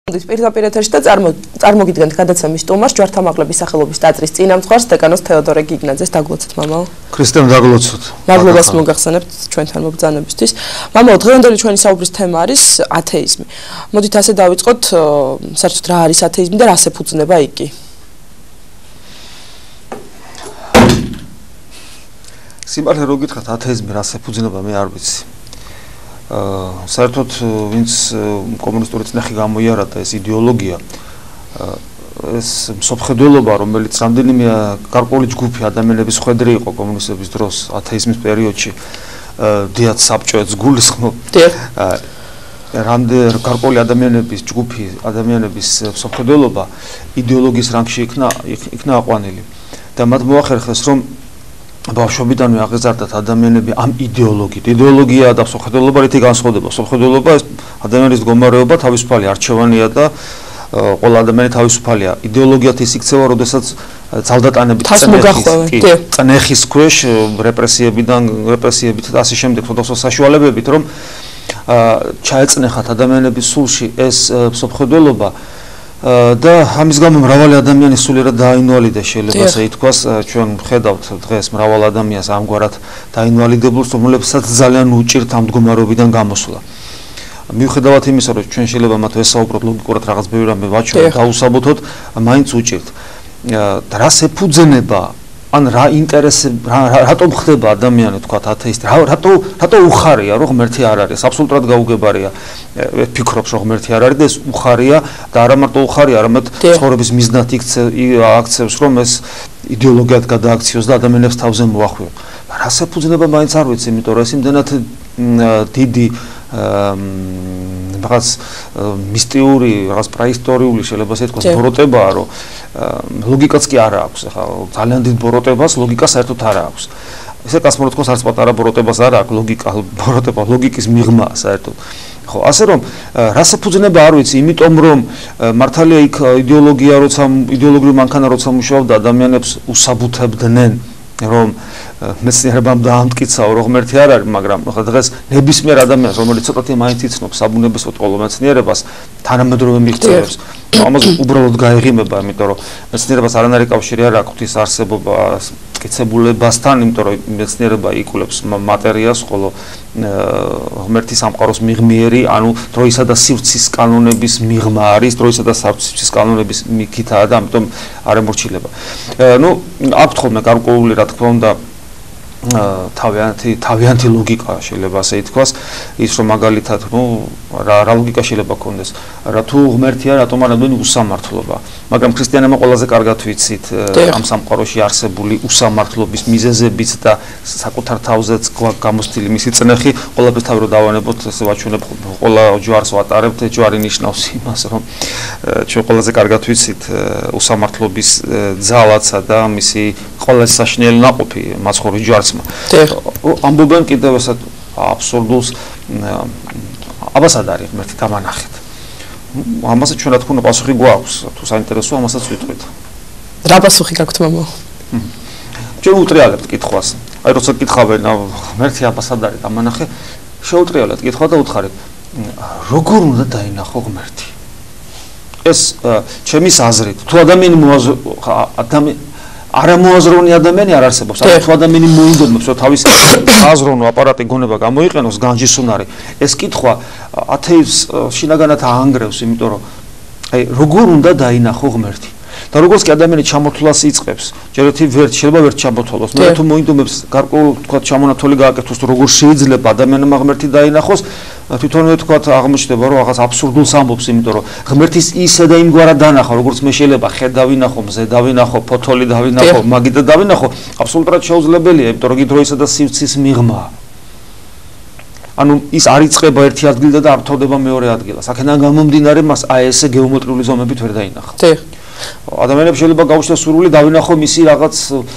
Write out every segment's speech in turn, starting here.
პირდაპირ ეთერში და წარმოგიდგენთ გადაცემის სტუმარს ჯვართამაღლების სახელობის ტაძრის წინამძღვარს დეკანოს თეოდორე გიგნაძეს. დაგლოცოთ მამაო. ქრისტემ დაგლოცოთ. მადლობას მოგახსენებთ ჩვენთან მობრძანებისთვის. მამაო, დღევანდელი ჩვენი საუბრის თემა არის ათეიზმი. მოდით ასე დავიწყოთ, საერთოდ რა არის ათეიზმი და რას ეფუძნება იგი? სიმართლე რო გითხრათ, ათეიზმი რას ეფუძნება, მე არ ვიცი. საერთოდ ვინც კომუნისტური წნეხი გამოიარადა ეს იდეოლოგია, ეს მსოფლმხედველობა, რომელიც რამდენიმე გარკვეული ჯგუფი ადამიანების ხვედრი იყო კომუნისტების დროს ათეიზმის პერიოდში, დიად საბჭოებს გულისხმობ. რამდენიმე გარკვეული ადამიანების ჯგუფი, ადამიანების მსოფლმხედველობა იდეოლოგიის რანგში იქნა აყვანილი და მათ მოახერხეს, რომ ბავშვობიდანვე აღეზარდათ ადამიანები ამ იდეოლოგიით. იდეოლოგია და მსოფლმხედველობა რითი განსხვავდება? მსოფლმხედველობა ეს ადამიანის მდგომარეობა თავისუფალი არჩევანია და ყველა ადამიანი თავისუფალია. იდეოლოგიათ ის იქცევა, როდესაც ძალდატანებით წნეხის ქვეშ რეპრესიებით და ასე შემდეგ სხვადასხვა საშუალებებით, რომ ჩაეწნეხათ ადამიანების სულში ეს მსოფლმხედველობა და ამის გამო მრავალი ადამიანი სულიერად დააინვალიდეს, შეიძლება ასე ითქვას. ჩვენ ვხედავთ დღეს მრავალ ადამიანს ამგვარად დაინვალიდებულს, რომლებსაც ძალიან უჭირთ ამ მდგომარეობიდან გამოსვლა. მიუხედავად იმისა, რომ ჩვენ შეიძლება მათ ვესაუბროთ ლოგიკურად რაღაც ბევრი რამე ვაჩვენოთ, გაუსაბუთოთ, მაინც უჭირთ. და რას ეფუძნება, ან რა ინტერესები, რატომ ხდება ადამიანი, თქვათ, ათეისტი, რატო უხარია, რომ ღმერთი არ არის? აბსოლუტურად გაუგებარია. ფიქრობს, რომ ღმერთი არ არის და ეს უხარია და არა მარტო უხარია, არამედ ცხოვრების მიზნად აქცევს, რომ ეს იდეოლოგიად გადააქციოს და ადამიანებს თავზე მოახვიოს. რას ეფუძნება, მაინც არ ვიცი, იმიტომ რომ ეს იმდენად დიდი რაღაც მისტიური, რაღაც პრაისტორიული, შეიძლება ასე ითქვას, ბოროტებაა, რომ ლოგიკაც კი არ აქვს. ახლა ძალიან დიდ ბოროტებას ლოგიკა საერთოდ არ აქვს. ესე კაც მოთქოს არც პატარა ბოროტებას არ აქვს ბოროტება ლოგიკის მიღმა საერთოდ. ხო, ასე რომ რას ეფუძნება არ ვიცი, იმიტომ რომ მართალია იქ იდეოლოგიური მანქანა როცა მუშაობდა, ადამიანებს უსაბუთებდნენ, რომ მეცნიერებამ დაამტკიცაო, რომ ღმერთი არ არის, მაგრამ დღეს ნებისმიერ ადამიანს, რომელიც ცოტათი მაინც იცნობს საბუნებისმეტყველო ყოველ მეცნიერებას, თანამედროვე მიღწევებს, ამაზე უბრალოდ გაეღიმება, იმიტომ რომ მეცნიერებას არანაირი კავშირი არ აქვს ღვთის არსებობას მტკიცებულებასთან, იმიტომ რომ მეცნიერება იკვლევს მატერიას, ხოლო ღმერთის სამყაროს მიღმიერი, ანუ დროისა და სივრცის კანონების მიღმა არის, დროისა და სივრცის კანონების მიქითაა და ამიტომ არ ემორჩილება. ნუ აქვთ ხოლმე გარკვეული, რა თქმა უნდა, თავიანთი ლოგიკა, შეიძლება ასე ითქვას, ის რომ მაგალითად, რა ლოგიკა შეიძლება ქონდეს, რა თუ ღმერთია, რატომ არ ამბობენ უსამართლობა. მაგრამ ქრისტიანებმა ყველაზე კარგად ვიცით ამ სამყაროში არსებული უსამართლობის მიზეზებიც და საკუთარ თავზეც გამოსთილი მისი წნეხი, ყველაფერს თავი რომ დავანებოთ, ესე ვაჩვენებ, ყველა ჯვარს ვატარებთ, ჯვარი ნიშნავს იმას, რომ ჩვენ ყველაზე კარგად ვიცით უსამართლობის ძალაცა და მისი ყველაზე საშინელი ნაყოფი მაცხოვრის ჯვარს. ამბობენ კიდევ ესეთ აბსურდულს, აბასად არის ღმერთი, დამანახეთ. ამასაც ჩვენ რა თქმა უნდა პასუხი გვაქვს, თუ საინტერესოა, ამასაც ვიტყვით. რა პასუხი გაქვთ, მამაო? ჩვენ უტრიალებთ კითხვას. აი როცა კითხავენ, ღმერთი აბასად არის, დამანახე, შეუტრიალებთ კითხვა და უთხარით, როგორ უნდა დაინახო ღმერთი? ეს ჩემის აზრით, თუ არამოაზროვნე ადამიანი არ არსებობს. თუ ადამიანი მოინდომებს, რომ თავის აზროვნო აპარატი გონება გამოიყენოს განჯისუნარი, ეს კითხვა ათეიზმს შინაგანად აანგრევს, იმიტომ რომ აი როგორ უნდა დაინახო ღმერთი? და როგორც კი ადამიანი ჩამოთვლას იწყებს, ჯერეთი შეიძლება ვერ ჩამოთვალოს, მაგრამ თუ მოინდომებს გარკვეულ, თქვა, ჩამონათვალი გააკეთოს, როგორ შეიძლება ადამიანმა ღმერთი დაინახოს, თვითონვე თქვა აღმოჩნდება, რომ რაღაც აბსურდულს ამბობს, იმიტომ რომ ღმერთის ისე და იმგვარად დანახა, როგორც მე შეიძლება ხე დავინახო, მზე დავინახო, ფოთოლი დავინახო, მაგიდა დავინახო, აბსოლუტურად შეუძლებელია, იმიტომ რომ გიდროისა და სივრცის მიღმა. ანუ ის არ იწყება ერთი ადგილიდან და არ თოვდება მეორე ადგილას. აქედან გამომდინარე მას აი ესე გეომეტრიული ზომებით ვერ დაინახა. ადამიანებს შეიძლება გაუჩნდეს სურვილი დავინახო მისი რაღაც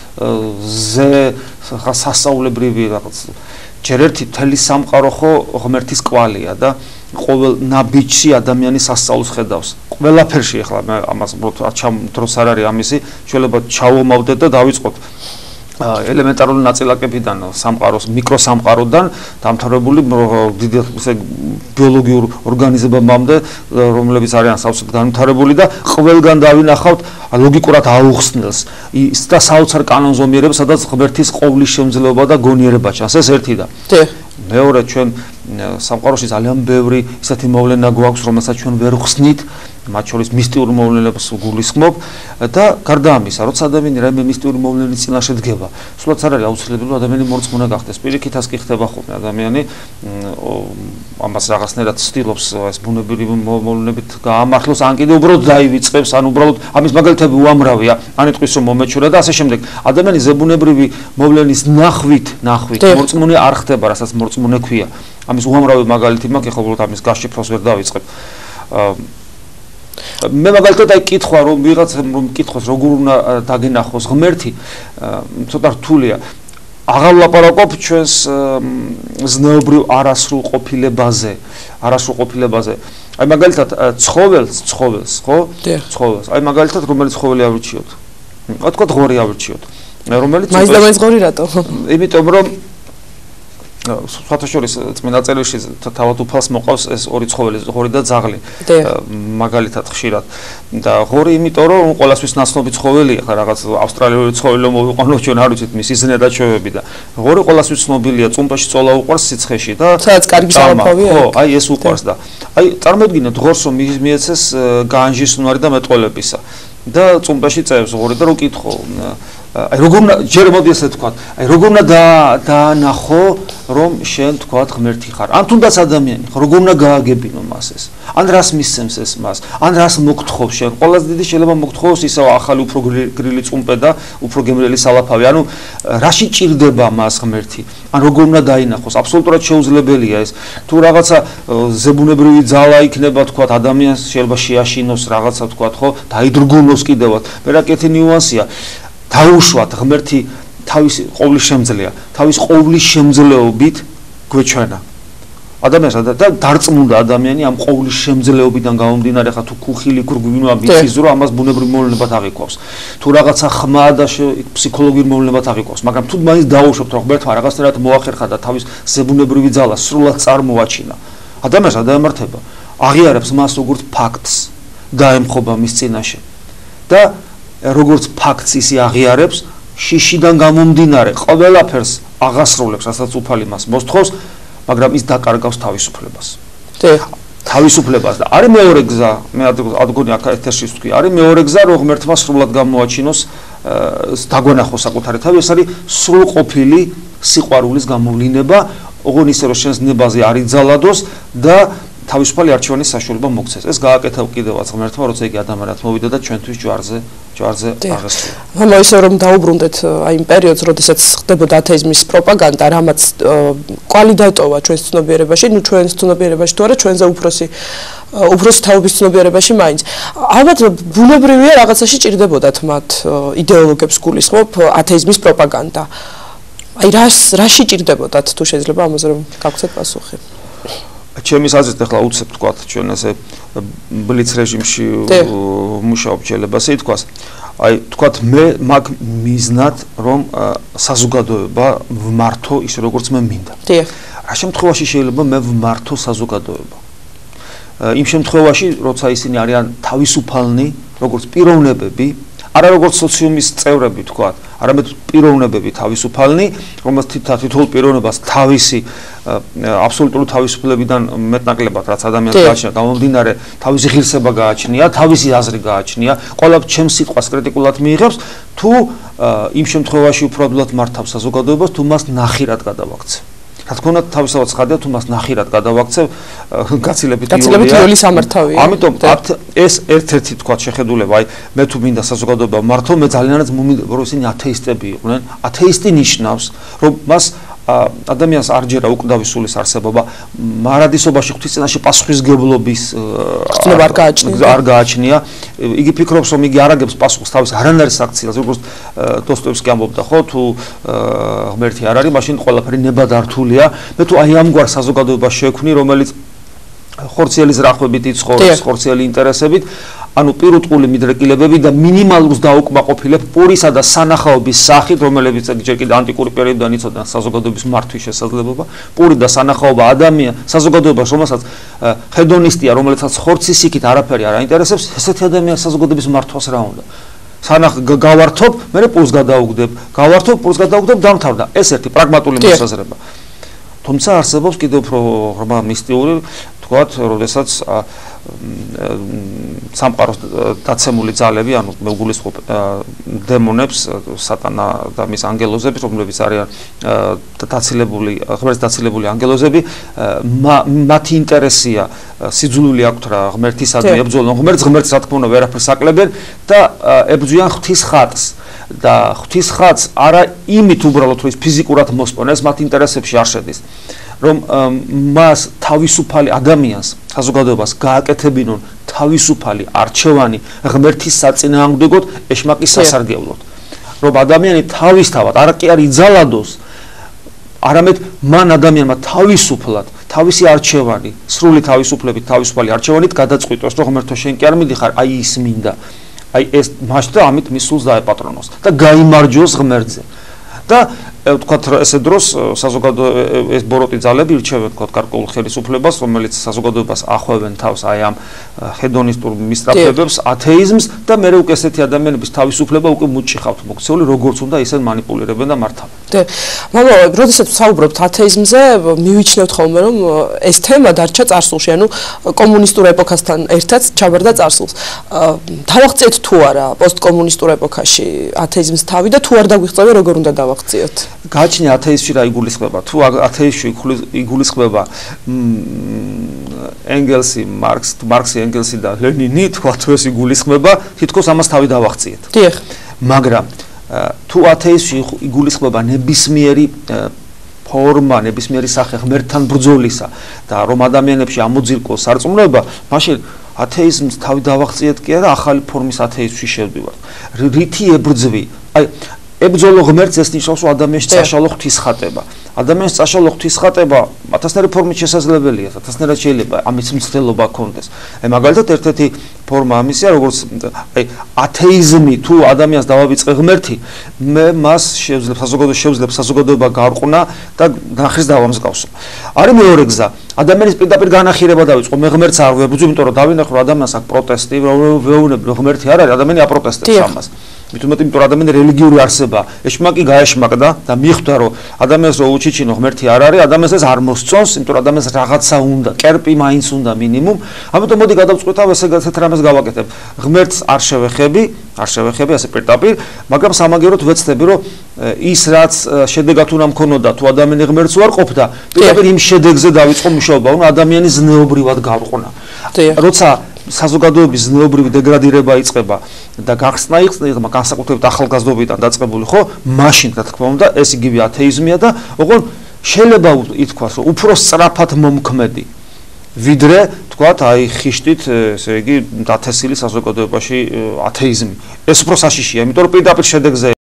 სასწაულებრივი რაღაც. ჯერ ერთი მთელი სამყარო ხო ღმერთის კვალია და ყოველ ნაბიჯში ადამიანის სასწაულს ხედავს. ყველაფერში ახლა ამას დროს არ არის ამისი, შეიძლება ჩავომავდეთ და დავიწყოთ ელემენტარული ნაწილაკებიდან სამყაროს მიკროსამყაროდან დამთავრებული დიდი ბიოლოგიურ ორგანიზმებამდე რომლებიც არიან სავსედ განვითარებული და ყველგან დავინახავთ ლოგიკურად აუხსნელს ის და საოცარ კანონზომიერებს სადაც ღმერთის ყოვლის შემძლეობა და გონიერება ჩანს ეს ერთი და მეორე ჩვენ სამყაროში ძალიან ბევრი ისეთი მოვლენა გვაქვს რომელსაც ჩვენ ვერ ხსნით მათ შორის მისტიური მოვლენებს გულისხმობ და გარდა ამისა, როცა ადამიანი რაიმე მისტიური მოვლენის წინაშე დგება, სულაც არ არის აუცილებელი ადამიანი მორწმუნე გახდეს. პირიქითაც კი ხდება ხოლმე ადამიანი ამას რაღაცნაირად ცდილობს ეს ბუნებრივი მოვლენებით გაამართლოს, ან კიდე უბრალოდ დაივიწყებს, ან უბრალოდ ამის მაგალითები უამრავია, ან იტყვის რომ მომეჩურა და ასე შემდეგ. ადამიანი ზებუნებრივი მოვლენის ნახვით მორწმუნე არ ხდება, რასაც მორწმუნე ქვია. ამის უამრავი მაგალითი მაქვს, ეხლა უბრალოდ ამის გაშიფროს ვერ დავიწყებ. მე მაგალითად აი კითხვა რომ ვიღაცამ რომ კითხოს როგორ უნდა დაგენახოს ღმერთი ცოტა რთულია აღარ ვლაპარაკობ ჩვენს ზნეობრივ არასრულ ყოფილებაზე აი მაგალითად ცხოველს ხო ცხოველს აი მაგალითად რომელიც ცხოველი ავირჩიოთ თქვა ღორი ავირჩიოთ რომელიც მაინც ღორი რატო იმიტომ რომ სხვათაშორის წმინდა წერილში თავად უფალს მოყავს ეს ორი ცხოველი ღორი და ძაღლი მაგალითად ხშირად და ღორი იმიტომ რომ ყველასთვის ნაცნობი ცხოველია ხა რაღაც ავსტრალიური ცხოველი რომ მოვიყვანოთ ჩვენ არ ვიცით მის იზნე და ჩვევები და ღორი ყველასთვის ცნობილია წუმპაში წოლა უყვარს სიცხეში და სადაც კარგი სამოფავია ხო აი ეს უყვარს და აი წარმოიდგინეთ ღორს რომ მიეცეს განჯის უნარი და მეტყოლებისა და წუმპაში წევს ღორი და რო კითხო აი როგორ უნდა ჯერ მოდი ესე თქვა აი როგორ უნდა დაანახო რომ შენ თქვა ღმერთი ხარ ან თუნდაც ადამიანი ხარ როგორ უნდა გააგებინო მას ეს ან რას მისცემს ეს მას ან რას მოგთხოვს შენ ყველაზე დიდი შეიძლება მოგთხოვოს ისევ ახალი უფრო გრილი წუმპე და უფრო გემრიელი სალაფავი ანუ რაში ჭირდება მას ღმერთი ან როგორ უნდა დაინახოს აბსოლუტურად შეუძლებელია ეს თუ რაღაცა ზებუნებრივი ძალა იქნება თქვა ადამიანს შეიძლება შეაშინოს რაღაცა თქვა ხო დაიდრგუნოს კიდევაც მე რა კეთი ნიუანსია დაუშვათ ღმერთი თავის ყოვლის შემძლეა თავის ყოვლის შემძლეობით გვეჩვენა ადამიანს და დარწმუნდა ადამიანი ამ ყოვლის შემძლეობიდან გამომდინარე ხა თუ ქუხილი გრგვინა მიწიზრო ამას ბუნებრივ მოვლენებად აღიქვავს თუ რაღაცა ხმა და ფსიქოლოგიურ მოვლენებად აღიქვავს მაგრამ თუ მაინც დაუშვებთ რომ ღმერთმა რაღაცნაირად მოახერხა და თავის ზებუნებრივი ძალა სრულად წარმოაჩინა ადამიანს დაემართება აღიარებს მას როგორც ფაქტს დაემხობა მის წინაშე და როგორც ფაქტს ისი აღიარებს შიშიდან გამომდინარე ყველაფერს აღასრულებს რასაც უფალი მას მოსთხოვს მაგრამ ის დაკარგავს თავისუფლებას თავისუფლებას და არის მეორე გზა მე ადგონი აქ ეთერში ვთქვი არის მეორე გზა რომ ღმერთმა სრულად გამოაჩინოს დაგვენახოს საკუთარი თავი ეს არის სრულყოფილი სიყვარულის გამოვლინება ოღონდ ისე რომ შენს ნებაზე არ იძალადოს და თავისუფალი არჩევანის საშუალება მოგცეს. ეს გააკეთა კიდევაც ღმერთმა, როცა იგი ადამიანად მოვიდა და ჩვენთვის ჯვარზე აღესრულა. მაგრამ ისე რომ დაუბრუნდეთ აი იმ პერიოდს, როდესაც ხდებოდა ათეიზმის პროპაგანდა, რამაც კვალი დატოვა ჩვენს ცნობიერებაში, ნუ ჩვენს ცნობიერებაში თუ არა, ჩვენზე უფროსი თაობის ცნობიერებაში მაინც. ალბათ ბუნებრივია რაღაცაში ჭირდებოდათ მათ იდეოლოგებს გულისხმობ ათეიზმის პროპაგანდა. აი რაში ჭირდებოდათ თუ შეიძლება ამაზე რომ გაგვცეთ პასუხი? ჩემის აზრით ახლა უცებ თქვა ჩვენ ესე ბლიც რეჟიმში მუშაობ შეიძლება ასე ითქვას აი თქვა მე მაგ მიზნად რომ საზოგადოება ვმართო ის როგორც მე მინდა რა შემთხვევაში შეიძლება მე ვმართო საზოგადოება იმ შემთხვევაში როცა ისინი არიან თავისუფალნი როგორც პიროვნებები არა როგორც სოციუმის წევრები თქვა არამედ პიროვნებები თავისუფალნი რომელსაც თითოეულ პიროვნებას თავისი აბსოლუტური თავისუფლებიდან მეტნაკლებად რაც ადამიანს გააჩნია გამომდინარე თავისი ღირსება გააჩნია თავისი აზრი გააჩნია ყველა ჩემს სიტყვას კრიტიკულად მიიღებს თუ იმ შემთხვევაში უბრალოდ მართავს საზოგადოებას თუ მას ნახირად გადავაქცევ რა თქმა უნდა თავისთავად ხარდია თუ მას ნახირად გადავაქცევ გაცილებით იოლი სამართავია ამიტომ ეს ერთ-ერთი თქვა შეხედულება აი მე თუ მინდა საზოგადოება მართო მე ძალიანაც მომინდა რომ ისინი ათეისტები იყვნენ ათეისტი ნიშნავს რომ მას ადამიანს არ ჯერა უკვდავი სულის არსებობა მარადისობაში ღვთისწინაში პასუხისგებლობის არ გააჩნია იგი ფიქრობს რომ იგი არაგებს პასუხს თავის არანაირ საქციელს როგორც დოსტოევსკი ამბობდა ხო თუ ღმერთი არ არის მაშინ ყველაფერი ნებადართულია მე თუ აი ამგვარ საზოგადოებას შევქმნი რომელიც ხორციელი ზრახვებით იცხოვრობს ხორციელი ინტერესებით ანუ პირუტყული მიდრეკილებები და მინიმალურს დაუკმაყოფილებ პურისა და სანახაობის სახით, რომელებიც ჯერ კიდევ ანტიკური პერიოდიდან იცოდნენ საზოგადოების მართვის შესაძლებლობა, პური და სანახაობა საზოგადოებას, რომელსაც ჰედონისტია, რომელსაც ხორცის იქით არაფერი არ აინტერესებს, ესეთი ადამიანის საზოგადოების მართვას რა უნდა? გავართობ, მე პურს გადაუგდებ, დამთავრდა. ეს ერთი პრაგმატული მოსაზრება. თუმცა არსებობს კიდევ უფრო ღრმა მისტიური, თქვათ, როდესაც სამყაროს დაცემული ძალები, ანუ მე ვგულისხმობ დემონებს, სატანა და მის ანგელოზებს, რომლებიც არიან ღმერთს დაცილებული ანგელოზები, მათი ინტერესია სიძულვილი აქვთ რა ღმერთისადმი ებრძოლონ ღმერთს, რა თქმა უნდა, ვერაფერს აკლებენ და ებრძვიან ღვთის ხატს. და ღვთის ხატს არა იმით უბრალოდ რომ ის ფიზიკურად მოსპონეს, მათ ინტერესებში არ შედის. რომ მას თავისუფალი ადამიანს საზოგადოებას გააკეთებინონ თავისუფალი არჩევანი ღმერთის საწინააღმდეგოდ ეშმაკის სასარგებლოდ. რომ ადამიანი თავისთავად არ კი არ იძალადოს, არამედ მან ადამიანმა თავისუფლად თავისი არჩევანი, სრული თავისუფლებით თავისუფალი არჩევანით გადაწყვიტოს, რომ ღმერთო შენ კი არ მიდიხარ, აი ის მინდა. აი ეს მაშტა ამით მის სულს დაეპატრონოს და გაიმარჯვოს ღმერთზე. და ვთქვათ, ესე დროს საზოგადოების ეს ბოროტი ძალები ირჩევენ ვთქვათ გარკვეულ ხელისუფლებას, რომელიც საზოგადოებას ახვევენ თავს აი ამ ჰედონისტურ მისწრაფებებს, ათეიზმს და მე უკვე ესეთი ადამიანების თავისუფლება უკვე მუჭი ხავთ მოქცეული, როგორც უნდა ისე манипуლირებენ და მართავენ. მაგრამ როდესაც ვსაუბრობთ ათეიზმზე, მივიჩნევთ ხოლმე რომ ეს თემა დარჩა წარსულში, ანუ კომუნისტურ ეპოქასთან ერთად ჩაბარდა წარსულს. დავაღწიეთ თუ არა პოსტკომუნისტურ ეპოქაში ათეიზმის თავი და თუ არ დაგვიღწევია როგორ უნდა დავაღწიოთ? გააჩნია ათეიზმში რა იგულისხმება. თუ ათეიზმში იგულისხმება ენგელსი, მარქსი, ენგელსი და ლენინი, თქვა თუ ეს იგულისხმება, თითქოს ამას თავი დავაღწიეთ. დიახ. მაგრამ თუ ათეიზმში იგულისხმება ნებისმიერი ფორმა, ნებისმიერი სახე ღმერთთან ბრძოლისა და რომ ადამიანებში ამოძირკოს სარწმუნოება, მაშინ ათეიზმს თავი დავაღწიეთ კი არა, ახალი ფორმის ათეიზმში შევდივართ. რითი ებრძვი? აი ებრძოლო ღმერთს ეს ნიშნავს, რომ ადამიანს წაშალო ღვთისხატება. ადამიანს წაშალო ღვთისხატება ათასნაირი ფორმით შესაძლებელია, ათასნაირად შეიძლება ამის მცდელობა ქონდეს. აი მაგალითად ერთ-ერთი ფორმა ამისია, როგორც აი ათეიზმი თუ ადამიანს დავავიწყე ღმერთი, მე მას შევძლებ საზოგადოება გარყვნა და განხის დავამსგავსო. არის მეორე გზა. ადამიანის პირდაპირ განახირება დავიწყო, მე ღმერთს არ ვებრძვი, იმიტომ რომ დავინახო რომ ადამიანს აქვს პროტესტი, ვეუბნები რომ ღმერთი არ არის, ადამიანი აპროტესტებს ამას. იმიტომ რომ ადამიანი რელიგიური არსება, ეშმაკი გაეშმაკდა და მიხვდა რომ ადამიანს რო უჩიჩინო ღმერთი არ არის, ადამიანს ეს არ მოსწონს, იმიტომ რომ ადამიანს რაღაცა უნდა, კერპი მაინც უნდა მინიმუმ. ამიტომ მოდი გადავწყვეტავ ესეთ რამეს გავაკეთებ. ღმერთს არ შევეხები, ასე პირდაპირ, მაგრამ სამაგეროდ ვეცდები რომ ის რაც შედეგად უნდა მქონოდა, თუ ადამიანი ღმერთს უარ ყოფდა, პირდაპირ იმ შედეგზე დავიწყო მუშაობა, უნდა ადამიანის ზნეობრივად გავყონა. როცა საზოგადოების ზნეობრივი დეგრადირება იწყება და გახსნა იწყება განსაკუთრებით ახალგაზრდობიდან დაწყებული, ხო? მაშინ რა თქმა უნდა ეს იგივე ათეიზმია და ოღონდ შეიძლება ითქვას, რომ უფრო სწრაფად მომქმედი ვიდრე თქვათ აი ხიშტით, ესე იგი, დათესილი საზოგადოებაში ათეიზმი. ეს უფრო საშიშია, იმიტომ რომ პირდაპირ შედეგზე